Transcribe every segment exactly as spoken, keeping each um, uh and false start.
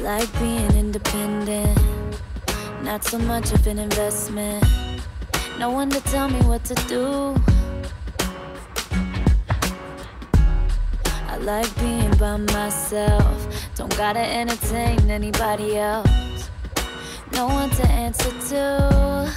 like being independent, not so much of an investment. No one to tell me what to do. I like being by myself, don't gotta entertain anybody else. No one to answer to.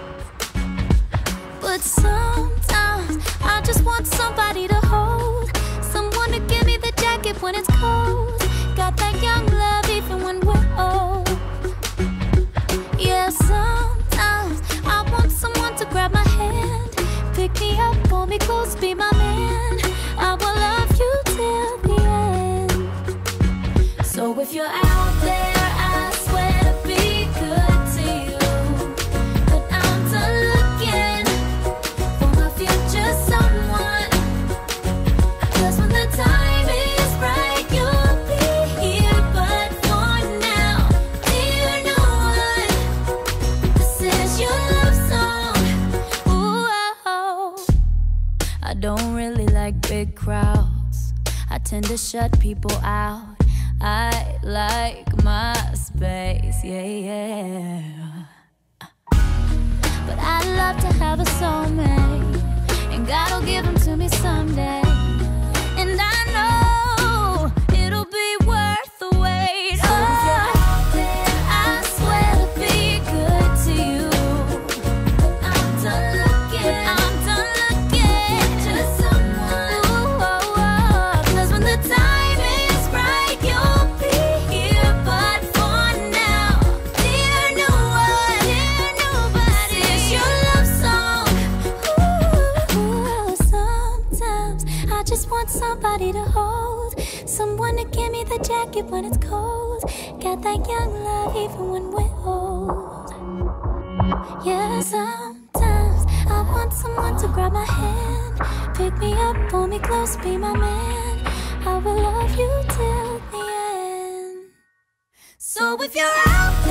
But sometimes I just want somebody to hold, someone to give me the jacket when it's cold. Got that young love even when we're old. Yeah, sometimes I want someone to grab my hand, pick me up, pull me close, be my man. I will love you till the end. So if you're out there, I swear to be good to you, but I'm done looking for my future someone. 'Cause when the time is right, you'll be here. But for now, dear no one, this is your love song. Ooh, oh. I don't really like big crowds, I tend to shut people out. I like my space, yeah, yeah. But I'd love to have a soulmate, and God'll give them to me someday. And I know it'll be worth the wait. So if you're out there, I swear to be good to you, but I'm done looking, but I'm done looking just someone. Ooh, oh, oh. 'Cause when the time is right, you'll be here. But for now, dear no one, dear nobody, this is your love song. Ooh, sometimes I just want somebody to hold, someone to give me the jacket when it's cold. Got that young love even when we're old. Yeah, sometimes I want someone to grab my hand, pick me up, pull me close, be my man. I will love you till the end. So if you're out